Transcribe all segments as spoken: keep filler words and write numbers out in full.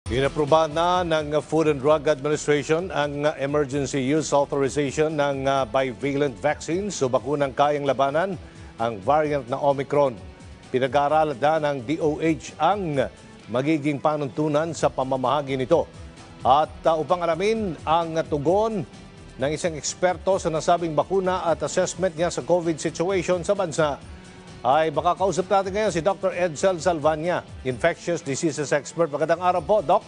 Inaproba na ng Food and Drug Administration ang emergency use authorization ng uh, bivalent vaccines o bakunang kayang labanan ang variant na Omicron. Pinag-aaralan na ng D O H ang magiging panuntunan sa pamamahagi nito. At uh, upang alamin ang tugon ng isang eksperto sa nasabing bakuna at assessment niya sa COVID situation sa bansa, ay makakausap natin ngayon si Doctor Edsel Salvania, infectious diseases expert. Magandang araw po, Doc.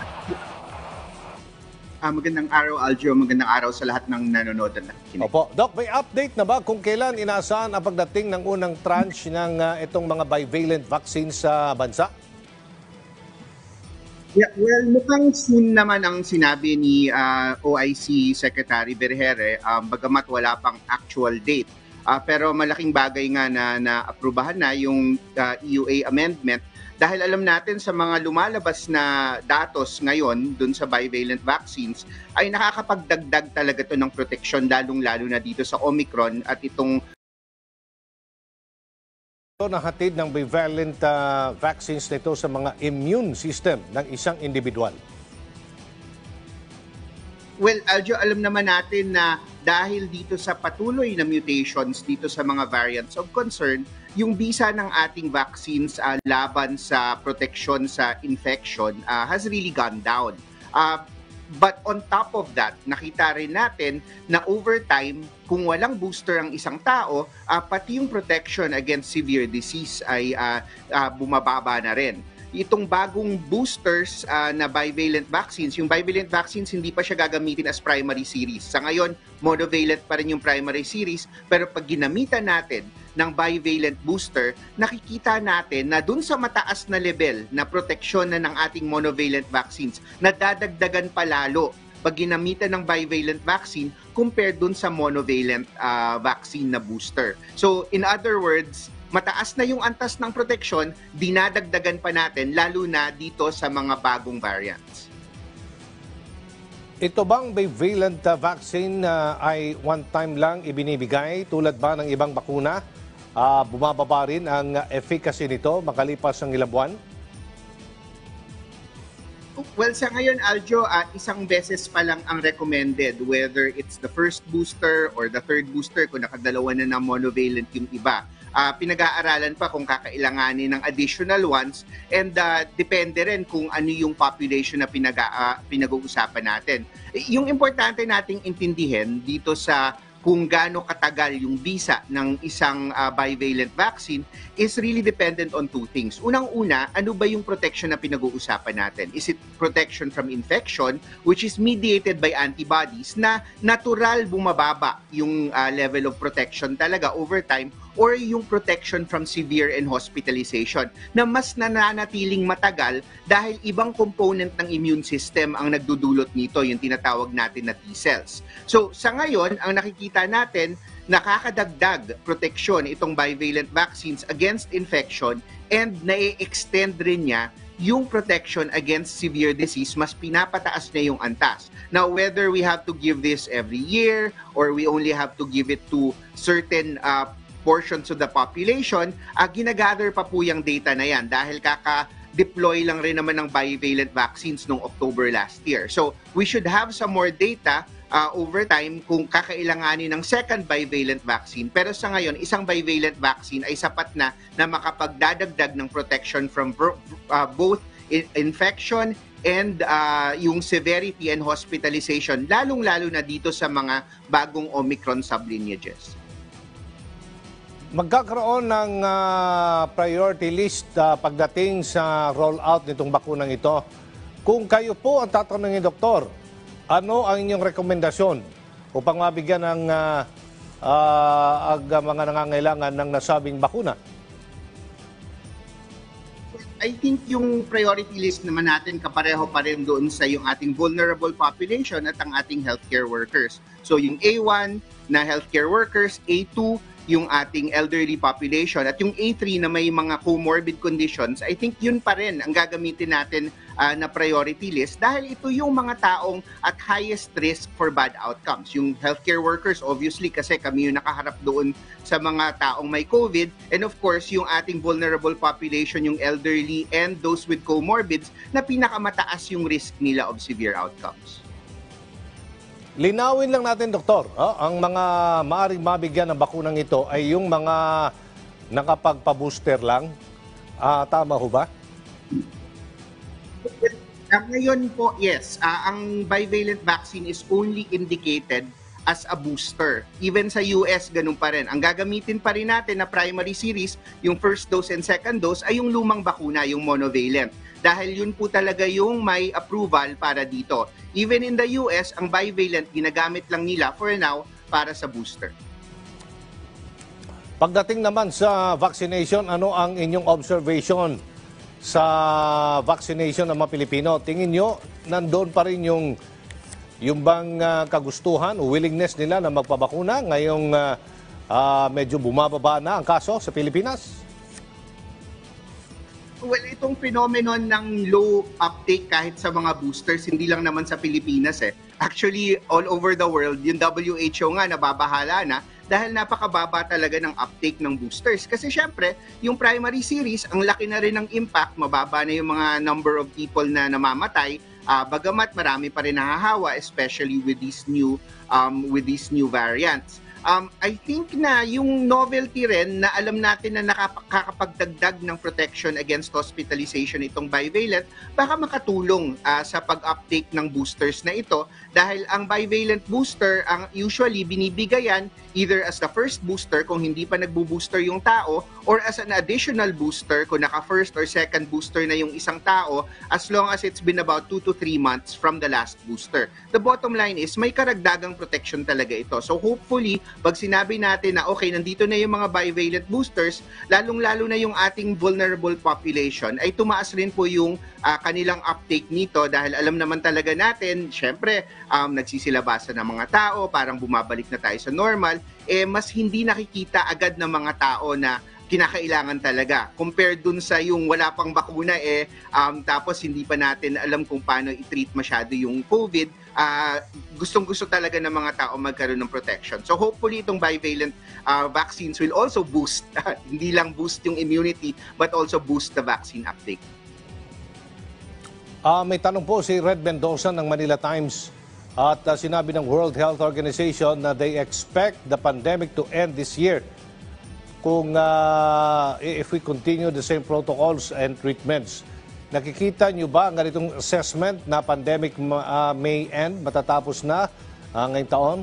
Uh, magandang araw, Aljo. Magandang araw sa lahat ng nanonood at nakikinig. Opo. Doc, may update na ba kung kailan inaasahan ang pagdating ng unang tranche ng uh, itong mga bivalent vaccines sa bansa? Yeah, well, mukhang soon naman ang sinabi ni uh, O I C Secretary Berhere, um, bagamat wala pang actual date. Uh, pero malaking bagay nga na naaprubahan na yung uh, E U A amendment dahil alam natin sa mga lumalabas na datos ngayon dun sa bivalent vaccines ay nakakapagdagdag talaga to ng proteksyon lalong-lalo na dito sa Omicron at itong nahatid ng bivalent uh, vaccines nito sa mga immune system ng isang individual. Well, Aljo, alam naman natin na dahil dito sa patuloy na mutations dito sa mga variants of concern, yung bisa ng ating vaccines uh, laban sa proteksyon sa infection uh, has really gone down. Uh, but on top of that, nakita rin natin na over time, kung walang booster ang isang tao, uh, pati yung protection against severe disease ay uh, uh, bumababa na rin. Itong bagong boosters uh, na bivalent vaccines, yung bivalent vaccines hindi pa siya gagamitin as primary series. Sa ngayon, monovalent pa rin yung primary series, pero pag ginamitan natin ng bivalent booster, nakikita natin na dun sa mataas na level na proteksyon na ng ating monovalent vaccines, nadadagdagan pa lalo pag ginamitan ng bivalent vaccine compared dun sa monovalent uh, vaccine na booster. So, in other words, mataas na yung antas ng proteksyon, dinadagdagan pa natin, lalo na dito sa mga bagong variants. Ito bang bivalent uh, vaccine uh, ay one-time lang ibinibigay tulad ba ng ibang bakuna? Uh, bumababa rin ang uh, efficacy nito makalipas ng ilang buwan? Well, sa ngayon, Aljo, uh, isang beses pa lang ang recommended, whether it's the first booster or the third booster, kung nakadalawa na ng monovalent yung iba. Uh, pinag-aaralan pa kung kakailanganin ng additional ones and uh, depende rin kung ano yung population na pinag, uh, pinag-uusapan natin. Yung importante nating intindihin dito sa kung gaano katagal yung bisa ng isang uh, bivalent vaccine is really dependent on two things. Unang-una, ano ba yung protection na pinag-uusapan natin? Is it protection from infection, which is mediated by antibodies, na natural bumababa yung uh, level of protection talaga over time, or yung protection from severe and hospitalization na mas nananatiling matagal dahil ibang component ng immune system ang nagdudulot nito, yung tinatawag natin na T-cells. So sa ngayon, ang nakikita natin, nakakadagdag proteksyon itong bivalent vaccines against infection and na-extend rin niya yung protection against severe disease, mas pinapataas niya yung antas. Now, whether we have to give this every year or we only have to give it to certain uh, portions of the population, uh, ginagather pa po yung data na yan dahil kaka-deploy lang rin naman ng bivalent vaccines noong October last year. So, we should have some more data uh, over time kung kakailanganin ng second bivalent vaccine. Pero sa ngayon, isang bivalent vaccine ay sapat na na makapagdadagdag ng protection from uh, both infection and uh, yung severity and hospitalization, lalong-lalo na dito sa mga bagong Omicron sublineages. Magkakaroon ng uh, priority list uh, pagdating sa rollout nitong bakunang ito. Kung kayo po ang tatanungin, Doktor, ano ang inyong rekomendasyon upang mabigyan ng uh, uh, ag, mga nangangailangan ng nasabing bakuna? I think yung priority list naman natin kapareho pa rin doon sa yung ating vulnerable population at ang ating healthcare workers. So yung A one na healthcare workers, A two yung ating elderly population, at yung A three na may mga comorbid conditions, I think yun pa rin ang gagamitin natin uh, na priority list dahil ito yung mga taong at highest risk for bad outcomes. Yung healthcare workers, obviously, kasi kami yung nakaharap doon sa mga taong may COVID. And of course, yung ating vulnerable population, yung elderly and those with comorbids na pinakamataas yung risk nila of severe outcomes. Linawin lang natin, Doktor, oh, ang mga maaring mabigyan ng bakunang ito ay yung mga nakapagpa-booster lang. Ah, tama ho ba? Uh, ngayon po, yes. Uh, ang bivalent vaccine is only indicated as a booster. Even sa U S, ganun pa rin. Ang gagamitin pa rin natin na primary series, yung first dose and second dose, ay yung lumang bakuna, yung monovalent. Dahil yun po talaga yung may approval para dito. Even in the U S, ang bivalent, ginagamit lang nila for now para sa booster. Pagdating naman sa vaccination, ano ang inyong observation sa vaccination ng mga Pilipino? Tingin nyo, nandoon pa rin yung, yung bang uh, kagustuhan o willingness nila na magpabakuna ngayong uh, uh, medyo bumababa na ang kaso sa Pilipinas? Well, itong phenomenon ng low uptake kahit sa mga boosters, hindi lang naman sa Pilipinas eh. Actually, all over the world, yung W H O nga nababahala na dahil napakababa talaga ng uptake ng boosters. Kasi syempre, yung primary series, ang laki na rin ng impact, mababa na yung mga number of people na namamatay, uh, bagamat marami pa rin nahahawa, especially with these new um, with these new variants. Um, I think na yung novelty rin na alam natin na nakakapagdagdag ng protection against hospitalization itong bivalent, baka makatulong uh, sa pag-uptake ng boosters na ito dahil ang bivalent booster ang usually binibigayan either as the first booster kung hindi pa nagbo-booster yung tao or as an additional booster kung naka-first or second booster na yung isang tao as long as it's been about two to three months from the last booster. The bottom line is may karagdagang protection talaga ito. So hopefully, pag sinabi natin na okay, nandito na yung mga bivalent boosters, lalong-lalo na yung ating vulnerable population, ay tumaas rin po yung uh, kanilang uptake nito dahil alam naman talaga natin, syempre, um, nagsisilabasan ng mga tao, parang bumabalik na tayo sa normal, eh mas hindi nakikita agad ng mga tao na kinakailangan talaga. Compared dun sa yung wala pang bakuna, eh, um, tapos hindi pa natin alam kung paano i-treat masyado yung COVID, uh, gustong-gusto talaga ng mga tao magkaroon ng protection. So hopefully itong bivalent uh, vaccines will also boost, hindi lang boost yung immunity, but also boost the vaccine uptake. Uh, may tanong po si Red Mendoza ng Manila Times at uh, sinabi ng World Health Organization na they expect the pandemic to end this year. Kung uh, if we continue the same protocols and treatments, nakikita nyo ba ang ganitong assessment na pandemic uh, may end, matatapos na uh, ngayong taon?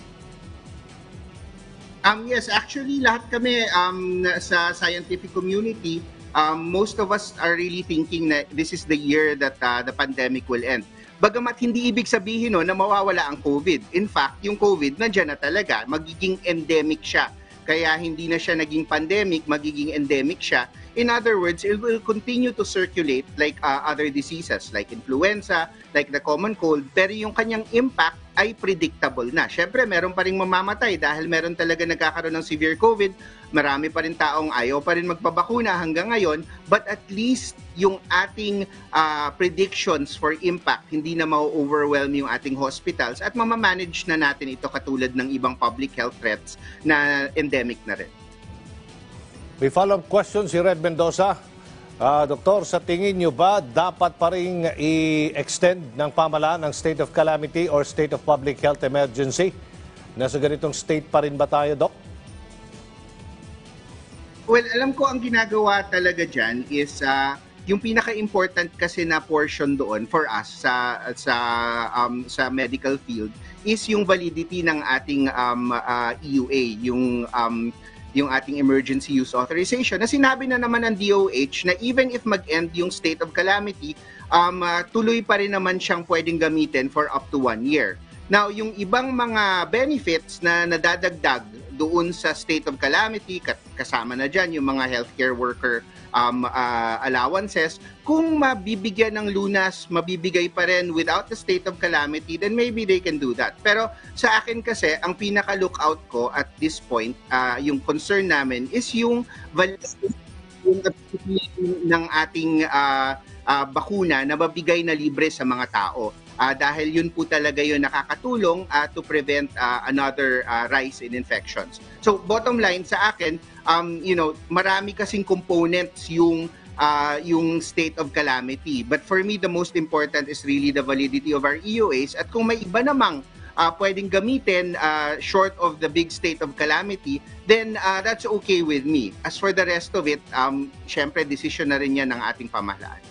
Um, yes, actually lahat kami um, sa scientific community, um, most of us are really thinking that this is the year that uh, the pandemic will end. Bagamat hindi ibig sabihin no, na mawawala ang COVID. In fact, yung COVID nandiyan na talaga, magiging endemic siya. Kaya hindi na siya naging pandemic, magiging endemic siya. In other words, it will continue to circulate like uh, other diseases like influenza, like the common cold, pero yung kanyang impact ay predictable na. Siyempre, meron pa rin mamamatay dahil meron talaga nagkakaroon ng severe COVID. Marami pa rin taong ayaw pa rin magpabakuna hanggang ngayon, but at least yung ating uh, predictions for impact, hindi na ma-overwhelm yung ating hospitals at mamamanage na natin ito katulad ng ibang public health threats na endemic na rin. May follow-up question si Red Mendoza. Uh, Doktor, sa tingin nyo ba dapat pa rin i-extend ng pamahalaan ng state of calamity or state of public health emergency? Nasa ganitong state pa rin ba tayo, Dok? Well, alam ko ang ginagawa talaga dyan is uh, yung pinaka-important kasi na portion doon for us sa sa um, sa medical field is yung validity ng ating um, uh, E U A, yung um, yung ating emergency use authorization na sinabi na naman ng D O H na even if mag-end yung state of calamity, um, uh, tuloy pa rin naman siyang pwedeng gamitin for up to one year. Now, yung ibang mga benefits na nadadagdag doon sa state of calamity, kasama na dyan yung mga healthcare worker um, uh, allowances, kung mabibigyan ng lunas, mabibigay pa rin without the state of calamity, then maybe they can do that. Pero sa akin kasi, ang pinaka-lookout ko at this point, uh, yung concern namin is yung validity ng ating uh, uh, bakuna na mabigay na libre sa mga tao. Uh, dahil yun po talaga yun nakakatulong uh, to prevent uh, another uh, rise in infections. So bottom line sa akin, um, you know, marami kasing components yung uh, yung state of calamity. But for me, the most important is really the validity of our E O As. At kung may iba namang uh, pwedeng gamitin uh, short of the big state of calamity, then uh, that's okay with me. As for the rest of it, um, syempre decision na rin yan ng ating pamahalaan.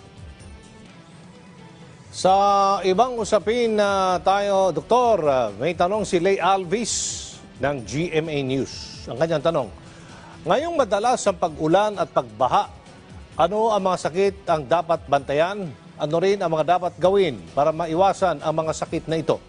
Sa ibang usapin na tayo, Doktor, uh, may tanong si Lay Alvis ng G M A News. Ang kanyang tanong, ngayong madalas ang pag-ulan at pagbaha, ano ang mga sakit ang dapat bantayan? Ano rin ang mga dapat gawin para maiwasan ang mga sakit na ito?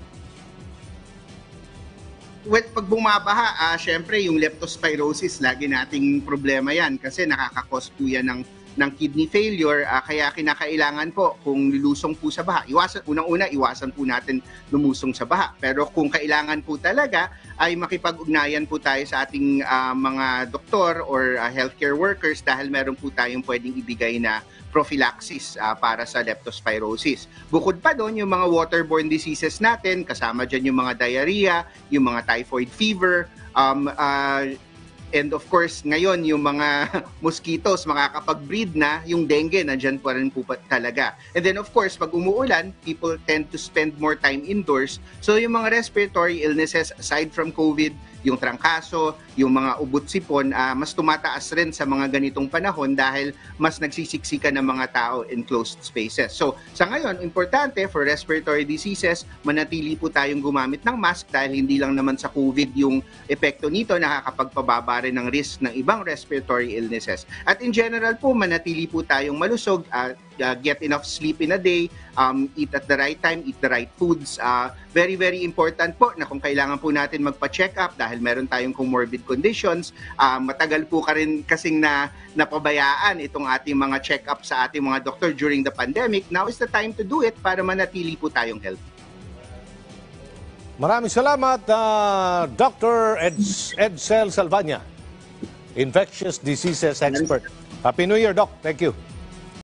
Well, pag bumabaha, uh, syempre yung leptospirosis, lagi nating problema yan kasi nakakakos po yan ng ng kidney failure, uh, kaya kinakailangan po kung lulusong po sa baha, iwasan, unang-una iwasan po natin lumusong sa baha. Pero kung kailangan po talaga ay makipag-ugnayan po tayo sa ating uh, mga doktor or uh, healthcare workers dahil meron po tayong pwedeng ibigay na prophylaxis uh, para sa leptospirosis. Bukod pa doon, yung mga waterborne diseases natin, kasama dyan yung mga diarrhea, yung mga typhoid fever, um, uh, and of course, ngayon, yung mga mosquitoes makakapag-breed na, yung dengue, nandyan pa rin po talaga. And then of course, pag umuulan, people tend to spend more time indoors. So yung mga respiratory illnesses, aside from COVID, yung trangkaso, yung mga ubot-sipon, uh, mas tumataas rin sa mga ganitong panahon dahil mas nagsisiksikan ng mga tao in closed spaces. So sa ngayon, importante for respiratory diseases, manatili po tayong gumamit ng mask dahil hindi lang naman sa COVID yung epekto nito, nakakapagpababa rin ng risk ng ibang respiratory illnesses. At in general po, manatili po tayong malusog, uh, uh, get enough sleep in a day, um, eat at the right time, eat the right foods. Uh, very, very important po na kung kailangan po natin magpa-check up dahil meron tayong comorbid conditions, uh, matagal po ka rin kasing na napabayaan itong ating mga check-up sa ating mga doktor during the pandemic. Now is the time to do it para manatili po tayong healthy. Maraming salamat, uh, Doctor Eds, Edsel Salvania, Infectious Diseases Expert. Happy New Year, Doc. Thank you.